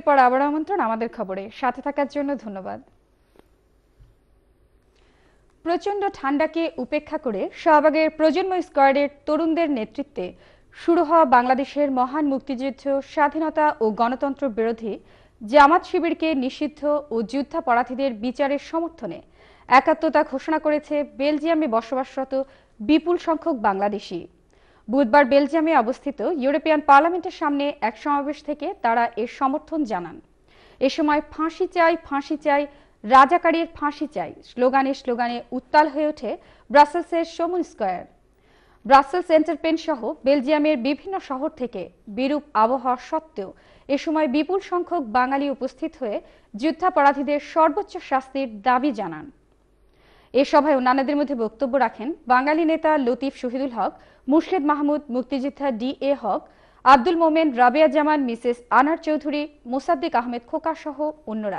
পর আবার আমন্ত্রণ আমাদের খবরে সাথে থাকার জন্য ধন্যবাদ। প্রচণ্ড ঠান্ডাকে উপেক্ষা করে শাহবাগের প্রজন্ম স্কোয়াডের তরুণদের নেতৃত্বে শুরু হওয়া বাংলাদেশের মহান মুক্তিযুদ্ধ, স্বাধীনতা ও গণতন্ত্র বিরোধী জামাত শিবিরকে নিষিদ্ধ ও যুদ্ধাপরাধীদের বিচারের সমর্থনে একাত্মতা ঘোষণা করেছে বেলজিয়ামে বসবাসরত বিপুল সংখ্যক বাংলাদেশি। বুধবার বেলজিয়ামে অবস্থিত ইউরোপিয়ান পার্লামেন্টের সামনে এক সমাবেশ থেকে তারা এর সমর্থন জানান। এ সময় ফাঁসি চাই, ফাঁসি চাই, রাজাকারীর ফাঁসি চাই স্লোগানে স্লোগানে উত্তাল হয়ে ওঠে ব্রাসেলসের সমন স্কয়ার। ব্রাসেলস এন্টারপেন সহ বেলজিয়ামের বিভিন্ন শহর থেকে বিরূপ আবহাওয়া সত্ত্বেও এ সময় বিপুল সংখ্যক বাঙালি উপস্থিত হয়ে যুদ্ধাপরাধীদের সর্বোচ্চ শাস্তির দাবি জানান। এ সভায় অন্যান্যদের মধ্যে বক্তব্য রাখেন বাঙালি নেতা লতিফ শহীদুল হক, মুর্শেদ মাহমুদ, মুক্তিযোদ্ধা DA হক, আব্দুল মোমেন, রাবেয়া জামান, মিসেস আনার চৌধুরী, মোসাদ্দিক আহমেদ খোকা সহ অন্যরা।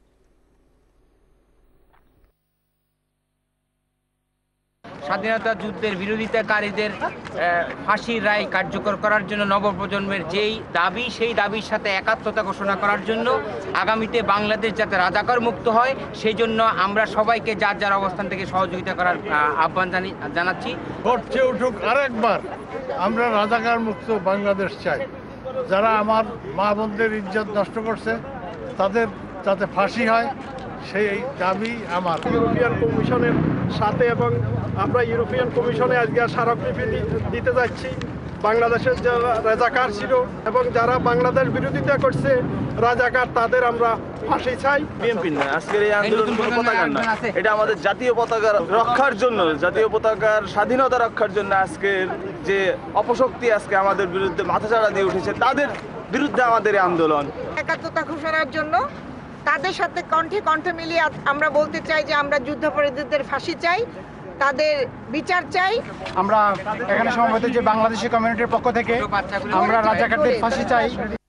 স্বাধীনতা যুদ্ধের বিরোধিতাকারীদের ফাঁসির রায় কার্যকর করার জন্য নবপ্রজন্মের যেই দাবি, সেই দাবির সাথে একাত্মতা ঘোষণা করার জন্য আগামীতে বাংলাদেশ যাতে রাজাকার মুক্ত হয় সেই জন্য আমরা সবাইকে যার যার অবস্থান থেকে সহযোগিতা করার আহ্বান জানাচ্ছি। গর্জে উঠুক আরেকবার, আমরা রাজাকার মুক্ত বাংলাদেশ চাই। যারা আমার মা বোনদের ইজ্জত নষ্ট করছে তাদের যাতে ফাঁসি হয় সেই দাবি আমার। ইউরোপিয়ান কমিশনের সাথে এবং আমরা ইউরোপিয়ান কমিশনে আজকে স্মারকলিপি দিতে যাচ্ছি। বাংলাদেশের যারা রাজাকার ছিল এবং যারা বাংলাদেশ বিরোধিতা করছে রাজাকার, তাদের আমরা ফাঁসি চাই। বিএনপি নয়, আজকের এই আন্দোলন কোনো পতাকার নয়, এটা আমাদের জাতীয় পতাকা রক্ষার জন্য, জাতীয় পতাকার স্বাধীনতা রক্ষার জন্য আজকের যে অপশক্তি আজকে আমাদের বিরুদ্ধে মাথাচাড়া দিয়ে উঠেছে তাদের বিরুদ্ধে আমাদের এই আন্দোলন। একাত্মতা ঘোষণার জন্য তাদের সাথে কণ্ঠে কণ্ঠে মিলিয়ে আমরা বলতে চাই যে আমরা যুদ্ধাপরাধীদের ফাঁসি চাই, তাদের বিচার চাই। আমরা এখানে সমবেত যে বাংলাদেশি কমিউনিটির পক্ষ থেকে আমরা রাজাকারদের ফাঁসি চাই।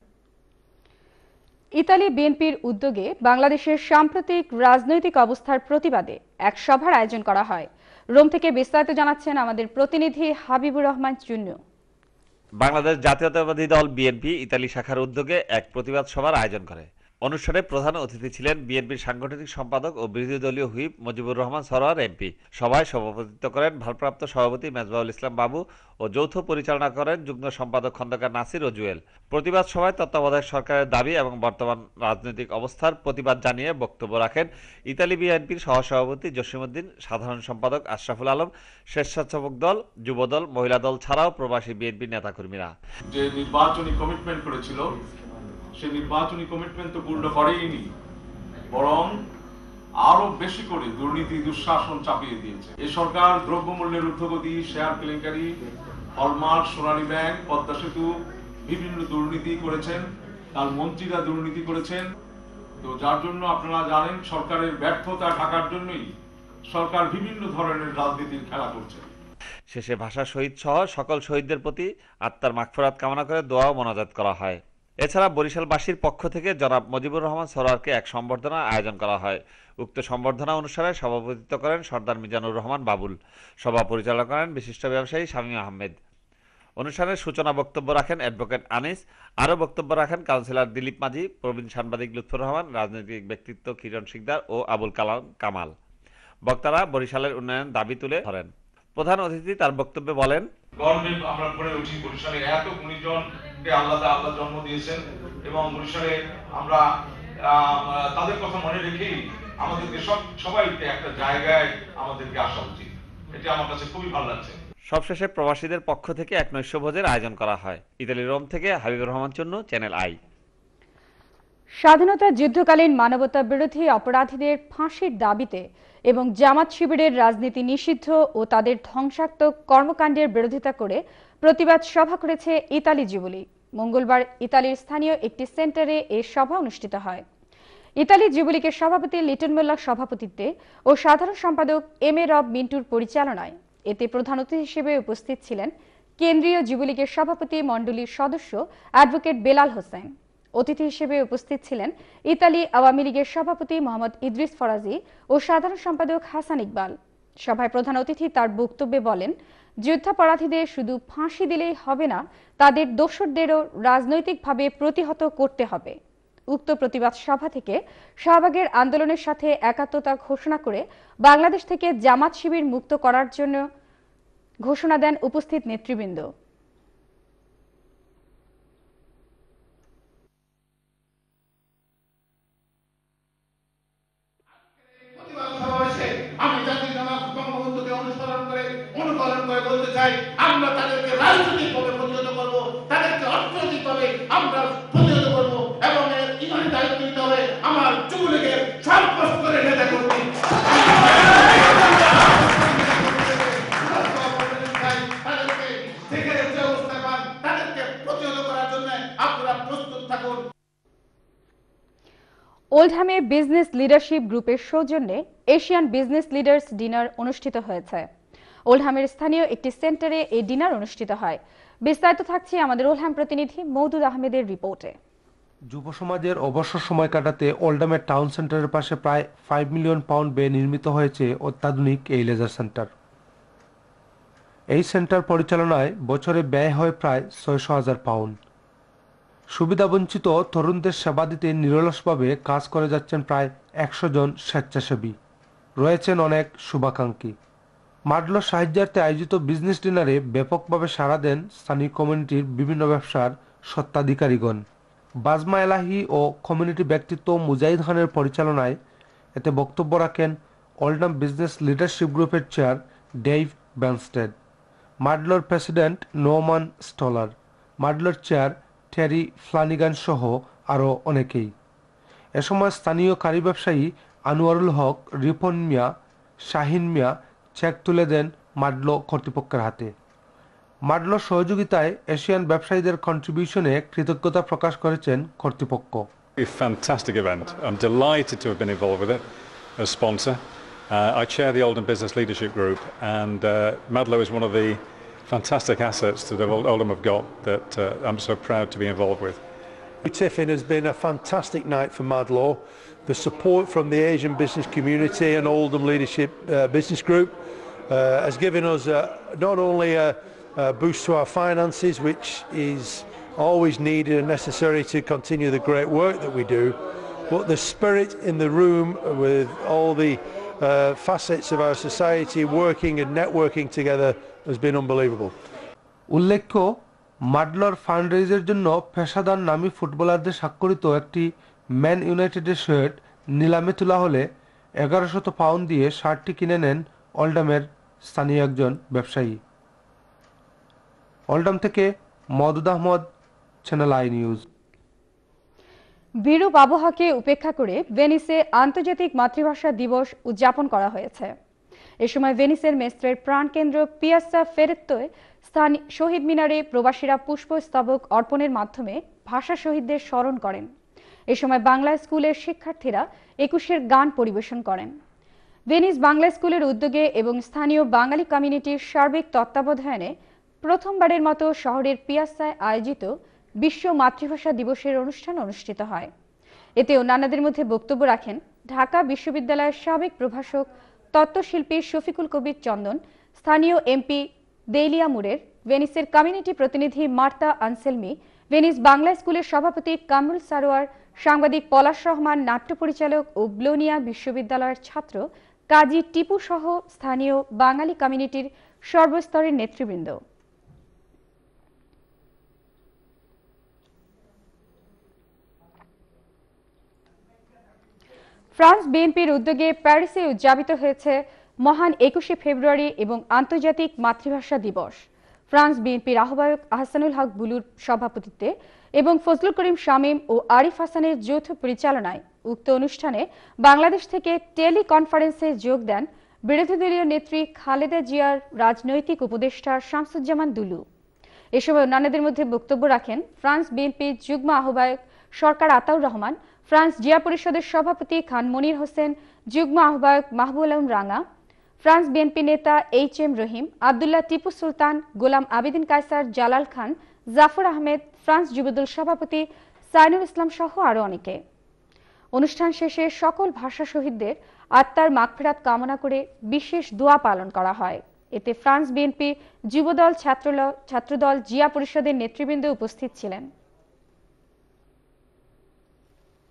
ইতালি বিএনপির উদ্যোগে বাংলাদেশের সাম্প্রতিক রাজনৈতিক অবস্থার প্রতিবাদে এক সভার আয়োজন করা হয়। রোম থেকে বিস্তারিত জানাচ্ছেন আমাদের প্রতিনিধি হাবিবুর রহমান চুন্নু। বাংলাদেশ জাতীয়তাবাদী দল বিএনপি ইতালি শাখার উদ্যোগে এক প্রতিবাদ সভার আয়োজন করে। অনুষ্ঠানে প্রধান অতিথি ছিলেন বিএনপির সাংগঠনিক সম্পাদক ও বিরোধী দলীয় হুইপ মুজিবুর রহমান সরোয়ার এমপি। সভায় সভাপতিত্ব করেন ভারপ্রাপ্ত সভাপতি মেজবাউল ইসলাম বাবু ও যৌথ পরিচালনা করেন যুগ্ম সম্পাদক খন্দকার নাসির ও জুয়েল। প্রতিবাদ সভায় তত্ত্বাবধায়ক সরকারের দাবি এবং বর্তমান রাজনৈতিক অবস্থার প্রতিবাদ জানিয়ে বক্তব্য রাখেন ইতালি বিএনপির সহসভাপতি জসিমউদ্দিন, সাধারণ সম্পাদক আশরাফুল আলম, স্বেচ্ছাসেবক দল, যুবদল, মহিলা দল ছাড়াও প্রবাসী বিএনপির নেতাকর্মীরা। যে নির্বাচনী কমিটমেন্ট করেছিল সেই নির্বাচনী কমিটমেন্ট তো পূর্ণ করেইনি, বরং আরো বেশি করে দুর্নীতি দুঃশাসন চাপিয়ে দিয়েছে। এই সরকার দ্রব্যমূল্যের ঊর্ধ্বগতি, শেয়ার কেলেঙ্কারি, হলমার্ক, সোনালী ব্যাংক, পদ্মা সেতু, বিভিন্ন দুর্নীতি করেছেন, তার মন্ত্রীরা দুর্নীতি করেছেন। তো যার জন্য আপনারা জানেন সরকারের ব্যর্থতা ঢাকার জন্যই সরকার বিভিন্ন ধরনের রাজনীতির খেলা করছে। শেষে ভাষা শহীদ সহ সকল শহীদদের প্রতি আত্মার মাগফিরাত কামনা করে দোয়া ও মোনাজাত করা হয়। এছাড়া বরিশালবাসীর পক্ষ থেকে জনাব মুজিবুর রহমান সরোয়ারকে এক সম্বর্ধনা আয়োজন করা হয়। উক্ত সম্বর্ধনা অনুষ্ঠানে সভাপতিত্ব করেন সর্দার মিজানুর রহমান বাবুল। সভা পরিচালনা করেন বিশিষ্ট ব্যবসায়ী শামীম আহমেদ। অনুষ্ঠানের সূচনা বক্তব্য রাখেন অ্যাডভোকেট আনিস। আরও বক্তব্য রাখেন কাউন্সিলর দিলীপ মাঝি, প্রবীণ সাংবাদিক লুৎফর রহমান, রাজনৈতিক ব্যক্তিত্ব কিরণ শিকদার ও আবুল কালাম কামাল। বক্তারা বরিশালের উন্নয়ন দাবি তুলে ধরেন। প্রধান অতিথি তার বক্তব্যে বলেন, গর্বের আমরা পড়ে উঠি বরিশালে এত গুণীজনকে আল্লাহ জন্ম দিয়েছেন এবং বরিশালে আমরা তাদের কথা মনে রেখেই আমাদেরকে সবাইকে একটা জায়গায় আমাদেরকে আসা উচিত। এটা আমার কাছে খুবই ভালো লাগছে। সবশেষে প্রবাসীদের পক্ষ থেকে এক নৈশভোজের আয়োজন করা হয়। ইতালি রোম থেকে হাবিবুর রহমান চুন্নু, চ্যানেল আই। স্বাধীনতা যুদ্ধকালীন মানবতা বিরোধী অপরাধীদের ফাঁসির দাবিতে এবং জামাত শিবিরের রাজনীতি নিষিদ্ধ ও তাদের ধ্বংসাত্মক কর্মকাণ্ডের বিরোধিতা করে প্রতিবাদ সভা করেছে ইতালি যুবলীগ। মঙ্গলবার ইতালির স্থানীয় একটি সেন্টারে এই সভা অনুষ্ঠিত হয়। ইতালি যুবলীগের সভাপতি লিটন মোল্লার সভাপতিত্বে ও সাধারণ সম্পাদক এম এ রব মিন্টুর পরিচালনায় এতে প্রধান অতিথি হিসেবে উপস্থিত ছিলেন কেন্দ্রীয় যুবলীগের সভাপতি মণ্ডলীর সদস্য অ্যাডভোকেট বেলাল হোসেন। অতিথি হিসেবে উপস্থিত ছিলেন ইতালি আওয়ামী লীগের সভাপতি মোহাম্মদ ইদ্রিস ফরাজি ও সাধারণ সম্পাদক হাসান ইকবাল। সভায় প্রধান অতিথি তার বক্তব্যে বলেন, যুদ্ধাপরাধীদের শুধু ফাঁসি দিলেই হবে না, তাদের দোষরদেরও রাজনৈতিকভাবে প্রতিহত করতে হবে। উক্ত প্রতিবাদ সভা থেকে শাহবাগের আন্দোলনের সাথে একাত্মতা ঘোষণা করে বাংলাদেশ থেকে জামাত শিবির মুক্ত করার জন্য ঘোষণা দেন উপস্থিত নেতৃবৃন্দ। আমি জাতির জনক বঙ্গবন্ধুকে অনুকরণ করে বলতে চাই, আমরা তাদেরকে রাজনৈতিকভাবে প্রতিহত করব, তাদেরকে অর্থনৈতিকভাবে আমরা প্রতিহত করব এবং এর ইমানি দায়িত্ব নিতে হবে আমার যুবলীগের সর্বস্তরের নেতাকর্মী। তাদেরকে যেখানে যে অবস্থা পান তাদেরকে প্রতিহত করার জন্য আপনারা প্রস্তুত থাকুন। ওল্ডহামে বিজনেস লিডারশিপ গ্রুপের সৌজন্যে এশিয়ান বিজনেস লিডার্স ডিনার অনুষ্ঠিত হয়েছে। ওল্ডহামের স্থানীয় একটি সেন্টারে এই ডিনার অনুষ্ঠিত হয়। বিস্তারিত থাকছে আমাদের ওল্ডহাম প্রতিনিধি মওদুদ আহমেদের রিপোর্টে। যুব সমাজের অবসর সময় কাটাতে ওল্ডহামের টাউন সেন্টারের পাশে প্রায় 5 মিলিয়ন পাউন্ড ব্যয়ে নির্মিত হয়েছে অত্যাধুনিক এই লেজার সেন্টার। এই সেন্টার পরিচালনায় বছরে ব্যয় হয় প্রায় 600,000 পাউন্ড। সুবিধাবঞ্চিত তরুণদের সেবা দিতে নিরলসভাবে কাজ করে যাচ্ছেন প্রায় 100 জন স্বেচ্ছাসেবী। রয়েছেন অনেক শুভাকাঙ্ক্ষী। মাডলো সাহায্যার্থে আয়োজিত বিজনেস ডিনারে ব্যাপকভাবে সাড়া দেন স্থানীয় কমিউনিটির বিভিন্ন ব্যবসার স্বত্বাধিকারীগণ। বাজমা এলাহি ও কমিউনিটি ব্যক্তিত্ব মুজাহিদ খানের পরিচালনায় এতে বক্তব্য রাখেন ওল্ডহাম বিজনেস লিডারশিপ গ্রুপের চেয়ার ডেভ ব্যানস্টেড, মাডলোর প্রেসিডেন্ট নোমান স্টলার, মাডলোর চেয়ার টেরি ফ্লানিগান সহ আরও অনেকেই। এ সময় স্থানীয় কারি ব্যবসায়ী আনোয়ারুল হক, রিপন মিয়া, শাহিন মিয়া চেক তুলে দেন মাডলো কর্তৃপক্ষের হাতে। মাডলোর সহযোগিতায় এশিয়ান ব্যবসায়ীদের কন্ট্রিবিউশনে কৃতজ্ঞতা প্রকাশ করেছেন কর্তৃপক্ষ। A fantastic event. I'm delighted to have been involved with it as sponsor. I chair the Oldham Business Leadership Group, and Madlo is one of the fantastic assets that Oldham have got that I'm so proud to be involved with. Tiffin has been a fantastic night for Madlo. The support from the Asian business community and Oldham Leadership Business Group has given us not only a boost to our finances, which is always needed and necessary to continue the great work that we do, but the spirit in the room with all the facets of our society working and networking together has been unbelievable. উল্লেখ্য, মাডলোর ফান্ডরেইজের জন্য পেশাদার নামী ফুটবলারদের স্বাক্ষরিত একটি man ইউনাইটেডের shirt নিলামে তোলা হলে 1100 পাউন্ড দিয়ে শার্টটি কিনে নেন ওল্ডহামের স্থানীয় একজন ব্যবসায়ী। ওল্ডহাম থেকে Moudud Ahmed, channel I news. বিরূপ আবহাওয়াকে উপেক্ষা করে ভেনিসে আন্তর্জাতিক মাতৃভাষা দিবস উদযাপন করা হয়েছে। এ সময় ভেনিসের মেস্ত্রের প্রাণকেন্দ্র পিয়াসা ফেরেত্তোয় স্থানীয় শহীদ মিনারে প্রবাসীরা পুষ্পস্তবক অর্পণের মাধ্যমে ভাষা শহীদদের স্মরণ করেন। এ সময় বাংলা স্কুলের শিক্ষার্থীরা 21-এর গান পরিবেশন করেন। ভেনিস বাংলা স্কুলের উদ্যোগে এবং স্থানীয় বাঙালি কমিউনিটির সার্বিক তত্ত্বাবধানে প্রথমবারের মতো শহরের পিয়াসায় আয়োজিত বিশ্ব মাতৃভাষা দিবসের অনুষ্ঠান অনুষ্ঠিত হয়। এতে অন্যান্যদের মধ্যে বক্তব্য রাখেন ঢাকা বিশ্ববিদ্যালয়ের সাবেক প্রভাষক তত্ত্বশিল্পী শফিকুল কবির চন্দন, স্থানীয় এমপি দেইলিয়া মুরের, ভেনিসের কমিউনিটি প্রতিনিধি মার্তা আনসেলমি, ভেনিস বাংলা স্কুলের সভাপতি কামরুল সারোয়ার, সাংবাদিক পলাশ রহমান, নাট্য পরিচালক ও ব্লোনিয়া বিশ্ববিদ্যালয়ের ছাত্র কাজী টিপু সহ স্থানীয় বাঙালি কমিউনিটির সর্বস্তরের নেতৃবৃন্দ। ফ্রান্স বিএনপির উদ্যোগে প্যারিসে উদযাপিত হয়েছে মহান 21শে ফেব্রুয়ারি এবং আন্তর্জাতিক মাতৃভাষা দিবস। ফ্রান্স বিএনপির আহ্বায়ক আহসানুল হক বুলুর সভাপতিত্বে এবং ফজলুল করিম শামীম ও আরিফ হাসানের যৌথ পরিচালনায় উক্ত অনুষ্ঠানে বাংলাদেশ থেকে টেলি কনফারেন্সে যোগ দেন বিরোধী দলীয় নেত্রী খালেদা জিয়ার রাজনৈতিক উপদেষ্টা শামসুজ্জামান দুলু। এ সময় অন্যান্যদের মধ্যে বক্তব্য রাখেন ফ্রান্স বিএনপির যুগ্ম আহ্বায়ক সরকার আতাউর রহমান, ফ্রান্স জিয়া পরিষদের সভাপতি খান মনির হোসেন, যুগ্ম আহ্বায়ক মাহবুল আলম রাঙা, ফ্রান্স বিএনপি নেতা এইচ.এম. রহিম, আবদুল্লাহ টিপু সুলতান, গোলাম আবেদিন কায়সার, জালাল খান, জাফর আহমেদ, ফ্রান্স যুবদল সভাপতি সাইনুল ইসলাম সহ আরও অনেকে। অনুষ্ঠান শেষে সকল ভাষা শহীদদের আত্মার মাগফিরাত কামনা করে বিশেষ দোয়া পালন করা হয়। এতে ফ্রান্স বিএনপি, যুবদল, ছাত্রদল, জিয়া পরিষদের নেতৃবৃন্দ উপস্থিত ছিলেন।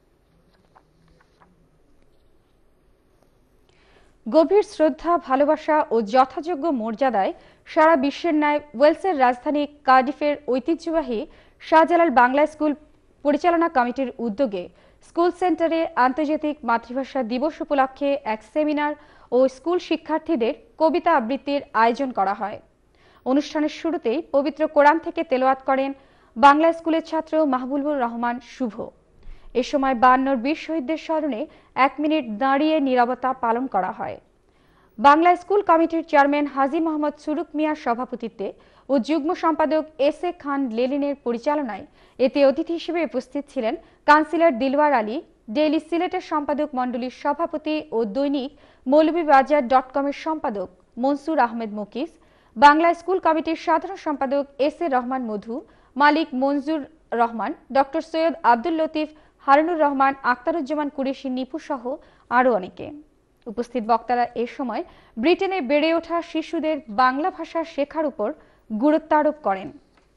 গভীর শ্রদ্ধা, ভালোবাসা ও যথাযোগ্য মর্যাদায় সারা বিশ্বের ন্যায় ওয়েলসের রাজধানী কার্ডিফের ঐতিহ্যবাহী শাহজালাল বাংলা স্কুল পরিচালনা কমিটির উদ্যোগে স্কুল সেন্টারে আন্তর্জাতিক মাতৃভাষা দিবস উপলক্ষে এক সেমিনার ও স্কুল শিক্ষার্থীদের কবিতা আবৃত্তির আয়োজন করা হয়। অনুষ্ঠানের শুরুতেই পবিত্র কোরআন থেকে তেলাওয়াত করেন বাংলা স্কুলের ছাত্র মাহবুবুর রহমান শুভ। এ সময় 52 বীর শহীদদের স্মরণে 1 মিনিট দাঁড়িয়ে নীরবতা পালন করা হয়। বাংলা স্কুল কমিটির চেয়ারম্যান হাজী মোহাম্মদ সুরুক মিয়ার সভাপতিত্বে ও যুগ্ম সম্পাদক এস এ খান লেলিনের পরিচালনায় এতে অতিথি হিসেবে উপস্থিত ছিলেন কাউন্সিলর দিলওয়ার আলী, ডেইলি সিলেটের সম্পাদক মণ্ডলীর সভাপতি ও দৈনিক মৌলভীবাজার.com-এর সম্পাদক মনসুর আহমেদ মুকিস, বাংলা স্কুল কমিটির সাধারণ সম্পাদক S A Rahman Modhu, Malik Manzur Rahman, doctor Syed Abdul Latif, Harunur Rahman, Akhtaruzzaman Qureshi, Nipu সহ আরও অনেকে। উপস্থিত বক্তারা এ সময় ব্রিটেনে বেড়ে ওঠা শিশুদের বাংলা ভাষা শেখার উপর গুরুত্ব আরোপ করেন।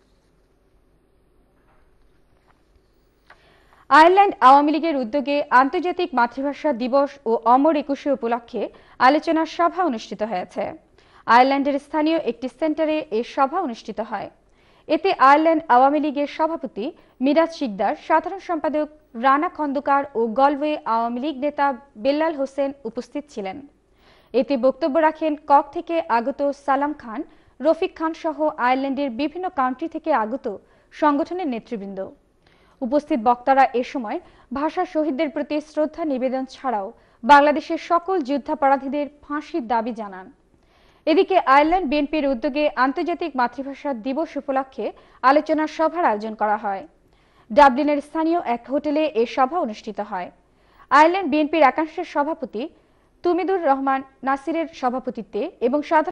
আয়ারল্যান্ড আওয়ামী লীগের উদ্যোগে আন্তর্জাতিক মাতৃভাষা দিবস ও অমর একুশে উপলক্ষে আলোচনা সভা অনুষ্ঠিত হয়েছে। আয়ারল্যান্ডের স্থানীয় একটি সেন্টারে এই সভা অনুষ্ঠিত হয়। এতে আয়ারল্যান্ড আওয়ামী লীগের সভাপতি মিরাজ শিকদার, সাধারণ সম্পাদক রানা খন্দকার ও গলওয়ে আওয়ামী লীগ নেতা বেল্লাল হোসেন উপস্থিত ছিলেন। এতে বক্তব্য রাখেন কক থেকে আগত সালাম খান, রফিক খান সহ আয়ারল্যান্ডের বিভিন্ন কান্ট্রি থেকে আগত সংগঠনের নেতৃবৃন্দ। উপস্থিত বক্তারা এ সময় ভাষা শহীদদের প্রতি শ্রদ্ধা নিবেদন ছাড়াও বাংলাদেশের সকল যুদ্ধাপরাধীদের ফাঁসির দাবি জানান। এদিকে আয়ারল্যান্ড বিএনপির উদ্যোগে আন্তর্জাতিক মাতৃভাষা দিবস উপলক্ষে আলোচনা সভার আয়োজন করা হয়। ডাবলিনের স্থানীয় এক হোটেলে এ সভা অনুষ্ঠিত হয়। আয়ারল্যান্ড বিএনপির একাংশের সভাপতি তুমিদুর রহমান নাসিরের সভাপতিত্বে এবং